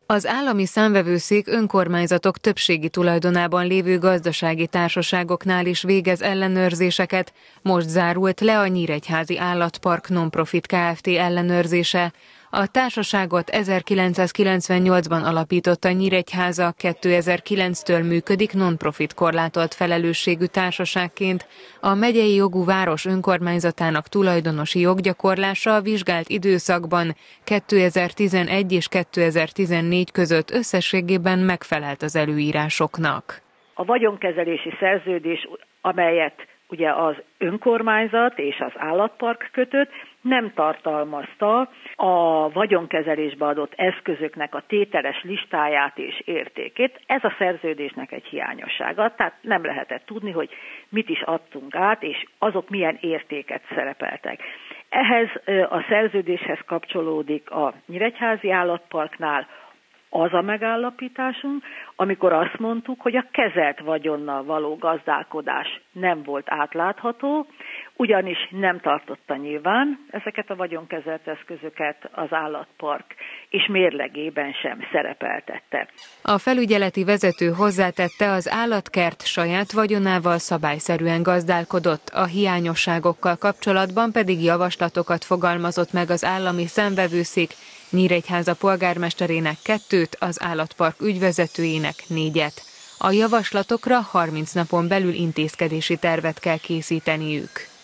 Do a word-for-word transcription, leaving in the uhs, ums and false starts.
Az állami számvevőszék önkormányzatok többségi tulajdonában lévő gazdasági társaságoknál is végez ellenőrzéseket. Most zárult le a Nyíregyházi Állatpark Nonprofit Kft. Ellenőrzése. A társaságot ezerkilencszázkilencvennyolcban alapította Nyíregyháza, kétezer-kilenctől működik nonprofit korlátolt felelősségű társaságként. A megyei jogú város önkormányzatának tulajdonosi joggyakorlása a vizsgált időszakban kétezer-tizenegy és kétezer-tizennégy között összességében megfelelt az előírásoknak. A vagyonkezelési szerződés, amelyet ugye az önkormányzat és az állatpark kötött, nem tartalmazta a vagyonkezelésbe adott eszközöknek a tételes listáját és értékét. Ez a szerződésnek egy hiányossága, tehát nem lehetett tudni, hogy mit is adtunk át, és azok milyen értéket szerepeltek. Ehhez a szerződéshez kapcsolódik a Nyíregyházi Állatparknál az a megállapításunk, amikor azt mondtuk, hogy a kezelt vagyonnal való gazdálkodás nem volt átlátható, ugyanis nem tartotta nyilván ezeket a vagyonkezelt eszközöket az állatpark, és mérlegében sem szerepeltette. A felügyeleti vezető hozzátette, az állatkert saját vagyonával szabályszerűen gazdálkodott, a hiányosságokkal kapcsolatban pedig javaslatokat fogalmazott meg az állami számvevőszék, Nyíregyháza polgármesterének kettőt, az állatpark ügyvezetőjének négyet. A javaslatokra harminc napon belül intézkedési tervet kell készíteniük.